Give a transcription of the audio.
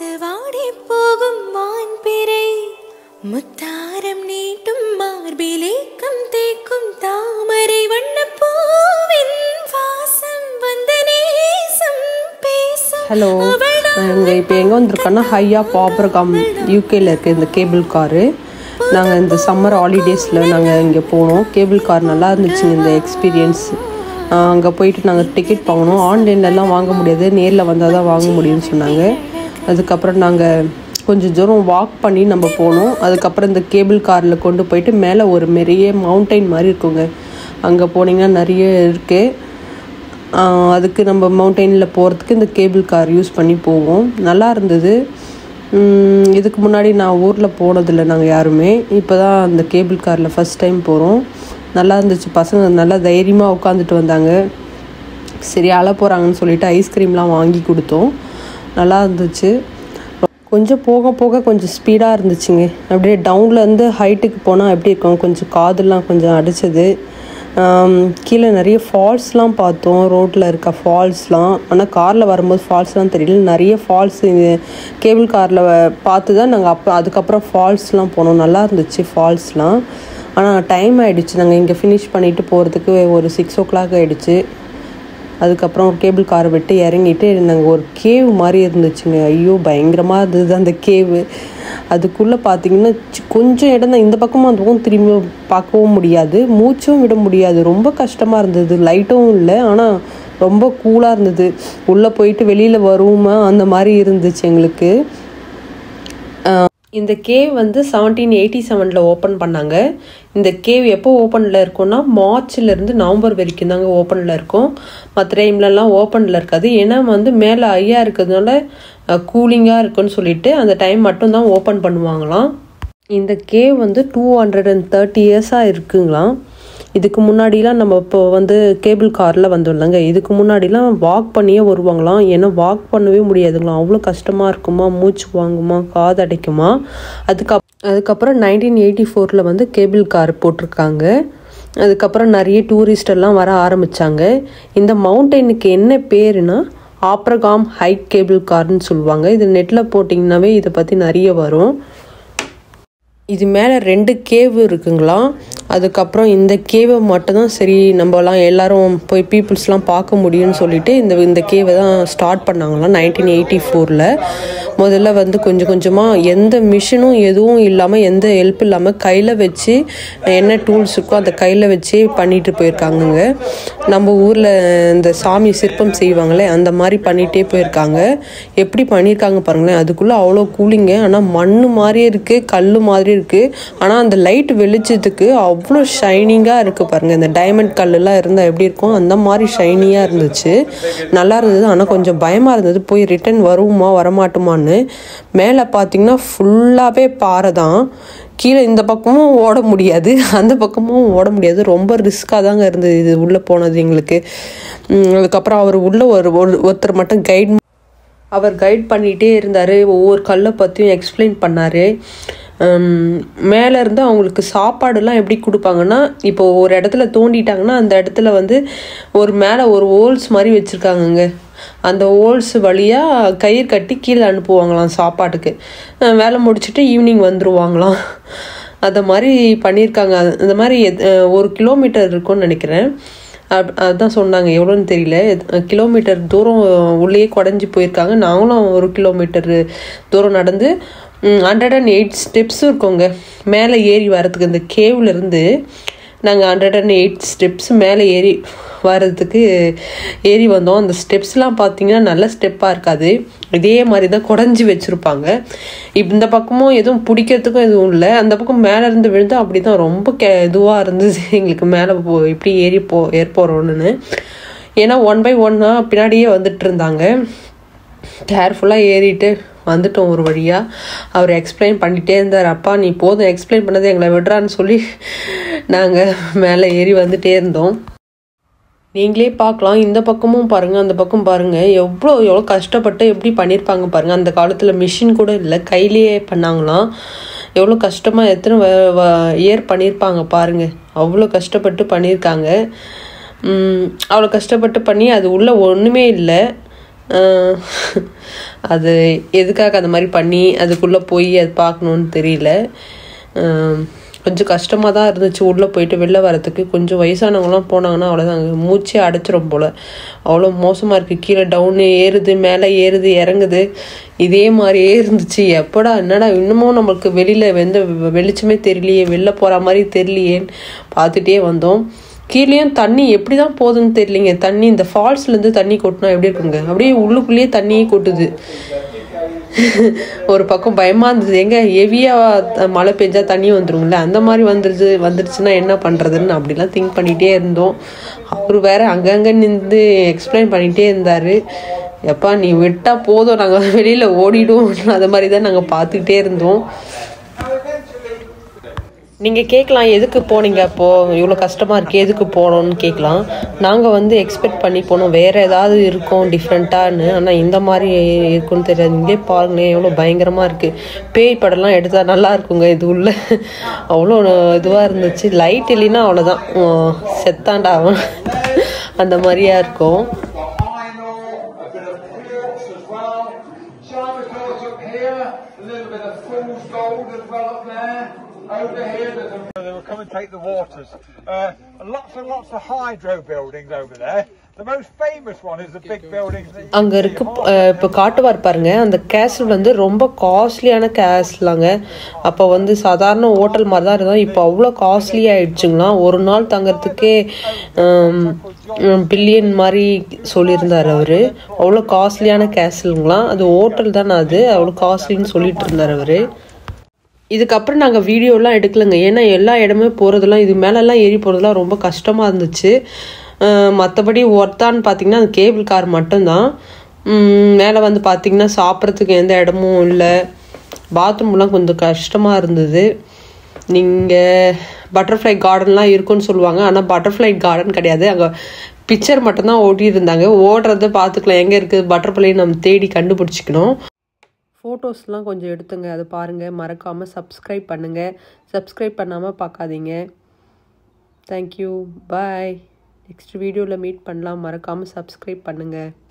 பூத்து வாடி போகும் வான்பிறை முத்தாரம் நீட்டும் மார்பிலேக்கம் தேக்கும் தாமரை வண்ண பூவின் வாசம் வந்த நேசம் பேசும். ஹலோ, நாங்கள் இப்போ எங்கே வந்திருக்கோன்னா ஹையா பாப்ரகாம் யூகேயில் இருக்க இந்த கேபிள் காரு. நாங்கள் இந்த சம்மர் ஹாலிடேஸில் நாங்கள் இங்கே போனோம். கேபிள் கார் நல்லா இருந்துச்சுங்க இந்த எக்ஸ்பீரியன்ஸ். அங்கே போயிட்டு நாங்கள் டிக்கெட் வாங்கினோம். ஆன்லைன்லலாம் வாங்க முடியாது, நேரில் வந்தால் தான் வாங்க முடியும்னு சொன்னாங்க. அதுக்கப்புறம் நாங்கள் கொஞ்சம் தூரம் வாக் பண்ணி நம்ம போனோம். அதுக்கப்புறம் இந்த கேபிள் காரில் கொண்டு போயிட்டு மேலே ஒரு பெரிய மவுண்டைன் மாதிரி இருக்குங்க, அங்கே போனீங்கன்னா நிறைய இருக்குது. அதுக்கு நம்ம மவுண்டெயினில் போகிறதுக்கு இந்த கேபிள் கார் யூஸ் பண்ணி போவோம். நல்லா இருந்தது. இதுக்கு முன்னாடி நான் ஊரில் போனதில்லை நாங்கள் யாருமே. இப்போ தான் அந்த கேபிள் காரில் ஃபஸ்ட் டைம் போகிறோம். நல்லா இருந்துச்சு. பசங்க நல்லா தைரியமாக உட்காந்துட்டு வந்தாங்க. சரி அழ போகிறாங்கன்னு சொல்லிவிட்டு ஐஸ்கிரீம்லாம் வாங்கி கொடுத்தோம். நல்லா இருந்துச்சு. கொஞ்சம் போக போக கொஞ்சம் ஸ்பீடாக இருந்துச்சுங்க. அப்படியே டவுன்லேருந்து ஹைட்டுக்கு போனால் எப்படி இருக்கும், கொஞ்சம் காதெல்லாம் கொஞ்சம் அடிச்சது. கீழே நிறைய ஃபால்ஸ்லாம் பார்த்தோம், ரோட்டில் இருக்க ஃபால்ஸ்லாம். ஆனால் காரில் வரும்போது ஃபால்ஸ்லாம் தெரியல. நிறைய ஃபால்ஸ் கேபிள் காரில் பார்த்து தான் நாங்கள் அதுக்கப்புறம் ஃபால்ஸ்லாம் போனோம். நல்லா இருந்துச்சு ஃபால்ஸ்லாம். ஆனால் டைம் ஆகிடுச்சு. நாங்கள் இங்கே ஃபினிஷ் பண்ணிவிட்டு போகிறதுக்கு ஒரு 6 o'clock ஆகிடுச்சு. அதுக்கப்புறம் கேபிள் காரை விட்டு இறங்கிட்டு நாங்கள் ஒரு கேவ் மாதிரி இருந்துச்சுங்க. ஐயோ பயங்கரமாக இருந்தது அந்த கேவு. அதுக்குள்ளே பார்த்திங்கன்னா கொஞ்சம் இடம் தான், இந்த பக்கமும் அந்த பக்கம் திரும்பி பார்க்கவும் முடியாது, மூச்சும் விட முடியாது. ரொம்ப கஷ்டமாக இருந்தது. லைட்டும் இல்லை, ஆனால் ரொம்ப கூலாக இருந்தது. உள்ளே போயிட்டு வெளியில் வருவோமா அந்த மாதிரி இருந்துச்சு எங்களுக்கு. இந்த கேவ் வந்து 1787 ஓப்பன் பண்ணாங்க. இந்த கேவ் எப்போ ஓப்பனில் இருக்கும்னா மார்ச்லேருந்து நவம்பர் வரைக்கும் தாங்க ஓப்பனில் இருக்கும். மற்ற டைம்லலாம் ஓப்பனில் இருக்காது. ஏன்னா வந்து மேலே ஐயா இருக்கிறதுனால கூலிங்காக இருக்குன்னு சொல்லிட்டு அந்த டைம் மட்டும்தான் ஓப்பன் பண்ணுவாங்களாம். இந்த கேவ் வந்து 230 years இருக்குங்களாம். இதுக்கு முன்னாடிலாம் நம்ம இப்போ வந்து கேபிள் காரில் வந்துடலாங்க. இதுக்கு முன்னாடிலாம் வாக் பண்ணியே வருவாங்களாம். ஏன்னா வாக் பண்ணவே முடியாதுங்களாம், அவ்வளோ கஷ்டமாக இருக்குமா, மூச்சு வாங்குமா, காது அடைக்குமா. அதுக்கப்புறம் 1984 வந்து கேபிள் கார் போட்டிருக்காங்க. அதுக்கப்புறம் நிறைய டூரிஸ்டெல்லாம் வர ஆரம்பித்தாங்க. இந்த மவுண்டெயினுக்கு என்ன பேருனா ஆப்ரகாம் ஹைட் கேபிள் கார்னு சொல்லுவாங்க. இது நெட்டில் போட்டிங்கன்னாவே இதை பற்றி நிறைய வரும். இது மேலே 2 கேவ் இருக்குங்களாம். அதுக்கப்புறம் இந்த கேவை மட்டும்தான் சரி நம்மலாம் எல்லோரும் போய் பீப்புள்ஸ்லாம் பார்க்க முடியும்னு சொல்லிட்டு இந்த கேவை தான் ஸ்டார்ட் பண்ணாங்களாம் 1984. முதல்ல வந்து கொஞ்சம் கொஞ்சமாக எந்த மிஷினும் எதுவும் இல்லாமல், எந்த ஹெல்ப் இல்லாமல் கையில் வச்சு என்ன டூல்ஸ் இருக்கோ அந்த கையில் வச்சு பண்ணிட்டு போயிருக்காங்கங்க. நம்ம ஊரில் இந்த சாமி சிற்பம் செய்வாங்களே அந்த மாதிரி பண்ணிகிட்டே போயிருக்காங்க. எப்படி பண்ணியிருக்காங்க பாருங்களேன். அதுக்குள்ளே அவ்வளோ கூலிங்க. ஆனால் மண் மாதிரியே இருக்குது, கல் மாதிரி இருக்குது. ஆனால் அந்த லைட் வெளிச்சத்துக்கு அவ்வளோ ஷைனிங்காக இருக்குது பாருங்கள். இந்த டைமண்ட் கல்லெல்லாம் இருந்தால் எப்படி இருக்கும் அந்த மாதிரி ஷைனிங்காக இருந்துச்சு. நல்லா இருந்தது. ஆனால் கொஞ்சம் பயமாக இருந்தது, போய் ரிட்டன் வருவோமா வரமாட்டோமான்னு. மேலே பார்த்தீங்கன்னா ஃபுல்லாகவே பாறை தான். கீழே இந்த பக்கமும் ஓட முடியாது, அந்த பக்கமும் ஓட முடியாது. ரொம்ப ரிஸ்க்காக தாங்க இருந்தது இது உள்ளே போனது எங்களுக்கு. அதுக்கப்புறம் அவர் உள்ள ஒருத்தர் மட்டும் கைட் பண்ணிகிட்டே இருந்தார். ஒவ்வொரு கல்லை பற்றியும் எக்ஸ்பிளைன் பண்ணார். மேலேருந்து அவங்களுக்கு சாப்பாடுலாம் எப்படி கொடுப்பாங்கன்னா, இப்போ ஒரு இடத்துல தோண்டிட்டாங்கன்னா அந்த இடத்துல வந்து மேலே ஒரு ஹோல்ஸ் மாதிரி வச்சுருக்காங்கங்க. அந்த ஹோல்ஸ் வழியாக கயிறு கட்டி கீழே அனுப்புவாங்களாம் சாப்பாட்டுக்கு. வேலை முடிச்சுட்டு ஈவினிங் வந்துடுவாங்களாம். அதை மாதிரி பண்ணியிருக்காங்க. அந்த மாதிரி 1 kilometer இருக்கும்னு நினைக்கிறேன். அதுதான் சொன்னாங்க, எவ்வளோன்னு தெரியல. கிலோமீட்டர் தூரம் உள்ளே குடஞ்சி போயிருக்காங்க. நாங்களும் 1 kilometer தூரம் நடந்து 108 steps இருக்கோங்க மேலே ஏறி வரதுக்கு. இந்த கேவ்லேருந்து நாங்கள் 108 steps மேலே ஏறி வந்தோம். அந்த ஸ்டெப்ஸ்லாம் பார்த்தீங்கன்னா நல்ல ஸ்டெப்பாக இருக்காது, இதே மாதிரி தான் குடஞ்சி வச்சுருப்பாங்க. இந்த பக்கமும் எதுவும் பிடிக்கிறதுக்கும் எதுவும் இல்லை. அந்த பக்கம் மேலே இருந்து விழுந்து அப்படி தான் ரொம்ப இதுவாக இருந்தது எங்களுக்கு. மேலே இப்படி ஏறி போகிறோன்னு. ஏன்னா 1 by 1 பின்னாடியே வந்துட்டு இருந்தாங்க. கேர்ஃபுல்லாக ஏறிட்டு வந்துட்டோம் ஒரு வழியாக. அவர் எக்ஸ்பிளைன் பண்ணிகிட்டே இருந்தார். அப்பா நீ போதும் எக்ஸ்பிளைன் பண்ணது, எங்களை விடுறான்னு சொல்லி நாங்கள் மேலே ஏறி வந்துகிட்டே இருந்தோம். நீங்களே பார்க்கலாம், இந்த பக்கமும் பாருங்கள் அந்த பக்கம் பாருங்கள், எவ்வளோ கஷ்டப்பட்டு எப்படி பண்ணியிருப்பாங்க பாருங்கள். அந்த காலத்தில் மிஷின் கூட இல்லை, கையிலேயே பண்ணாங்களாம். எவ்வளோ கஷ்டமாக எத்தனை இயர் பண்ணியிருப்பாங்க பாருங்கள். அவ்வளோ கஷ்டப்பட்டு பண்ணியிருக்காங்க. அவ்வளோ கஷ்டப்பட்டு பண்ணி அது உள்ளே ஒன்றுமே இல்லை. அது எதுக்காக அந்த மாதிரி பண்ணி அதுக்குள்ளே போய் அது பார்க்கணுன்னு தெரியல. கொஞ்சம் கஷ்டமாக தான் இருந்துச்சு உள்ளே போயிட்டு வெளில வரத்துக்கு. கொஞ்சம் வயசானவங்களாம் போனாங்கன்னா அவ்வளோதான், மூச்சே அடைச்சிரும் போல், அவ்வளோ மோசமாக இருக்குது. கீழே டவுனு ஏறுது, மேலே ஏறுது, இறங்குது, இதே மாதிரியே இருந்துச்சு. எப்படா என்னடா இன்னமும் நம்மளுக்கு வெளியில் வெளிச்சமே தெரியலையே, வெளில போகிற மாதிரி தெரியலையேன்னு பார்த்துட்டே வந்தோம். கீழேயும் தண்ணி எப்படி தான் போகுதுன்னு தெரியலிங்க. தண்ணி இந்த ஃபால்ஸ்லேருந்து தண்ணி கொட்டினா எப்படி இருக்குங்க, அப்படியே உள்ளுக்குள்ளேயே தண்ணியே கொட்டுது. ஒரு பக்கம் பயமாக இருந்தது, எங்கே ஹெவியாக மழை பெஞ்சா தண்ணி வந்துடும்ல, அந்த மாதிரி வந்துடுச்சுன்னா என்ன பண்ணுறதுன்னு அப்படிலாம் திங்க் பண்ணிகிட்டே இருந்தோம். அவர் வேறு அங்கங்கே நின்று எக்ஸ்பிளைன் பண்ணிகிட்டே இருந்தார். எப்பா நீ விட்டால் போதும், நாங்கள் வெளியில் ஓடிடும், அது மாதிரி தான் நாங்கள் பார்த்துக்கிட்டே இருந்தோம். நீங்கள் கேட்கலாம் எதுக்கு போனீங்க அப்போது, இவ்வளோ கஷ்டமாக இருக்குது எதுக்கு போனோன்னு கேட்கலாம். நாங்கள் எக்ஸ்பெக்ட் பண்ணி போனோம் வேறு ஏதாவது இருக்கும் டிஃப்ரெண்ட்டான்னு, ஆனால் இந்த மாதிரி இருக்குன்னு தெரியாது. இங்கே பாருங்களேன் எவ்வளோ பயங்கரமாக இருக்குது. பேய் படம்லாம் எடுத்தால் நல்லா இருக்குங்க, இது உள்ள அவ்வளோ இதுவாக இருந்துச்சு. லைட் இல்லைன்னா அவ்வளோதான், செத்தாண்டா அவன் அந்த மாதிரியா இருக்கும். Over here, they will come and take the waters. Lots and lots of hydro buildings over there. The most famous one is the big building. அங்கே இருக்கு இப்போ காட்டுவார் பாருங்க, அந்த கேஸ்டில் ரொம்ப காஸ்ட்லியான கேஸ்லாங்க. அப்போ சாதாரண ஹோட்டல் மாதிரி தான் இருந்தால், இப்போ அவ்வளோ காஸ்ட்லி ஆகிடுச்சுங்களாம். ஒரு நாள் தங்கறதுக்கே பில்லியன் மாதிரி சொல்லியிருந்தார் அவர். அவ்வளோ காஸ்ட்லியான கேஸ்லுங்களாம். அது ஹோட்டல் தானே, அது அவ்வளோ காஸ்ட்லின்னு சொல்லிட்டு இருந்தார் அவர். இதுக்கப்புறம் நாங்கள் வீடியோலாம் எடுக்கலைங்க, ஏன்னா எல்லா இடமே போகிறதுலாம் இது மேலெல்லாம் ஏறி போகிறதுலாம் ரொம்ப கஷ்டமாக இருந்துச்சு. மற்றபடி ஒர்த்தான்னு பார்த்திங்கன்னா அந்த கேபிள் கார் மட்டும்தான். மேலே பார்த்திங்கன்னா சாப்பிட்றதுக்கு எந்த இடமும் இல்லை, பாத்ரூம்லாம் கொஞ்சம் கஷ்டமாக இருந்தது. நீங்கள் பட்டர்ஃப்ளை கார்டன்லாம் இருக்குன்னு சொல்லுவாங்க, ஆனால் பட்டர்ஃப்ளை கார்டன் கிடையாது, அங்கே பிக்சர் மட்டும்தான் ஓட்டியிருந்தாங்க. ஓடுறத பார்த்துக்கலாம், எங்கே இருக்குது பட்டர்ஃப்ளை நம்ம தேடி கண்டுபிடிச்சிக்கணும். ஃபோட்டோஸ்லாம் கொஞ்சம் எடுத்துங்க, அதை பாருங்கள். மறக்காமல் சப்ஸ்கிரைப் பண்ணுங்கள், சப்ஸ்கிரைப் பண்ணாமல் பார்க்காதீங்க. Thank you, bye. நெக்ஸ்ட் வீடியோவில் மீட் பண்ணலாம். மறக்காமல் சப்ஸ்கிரைப் பண்ணுங்கள்.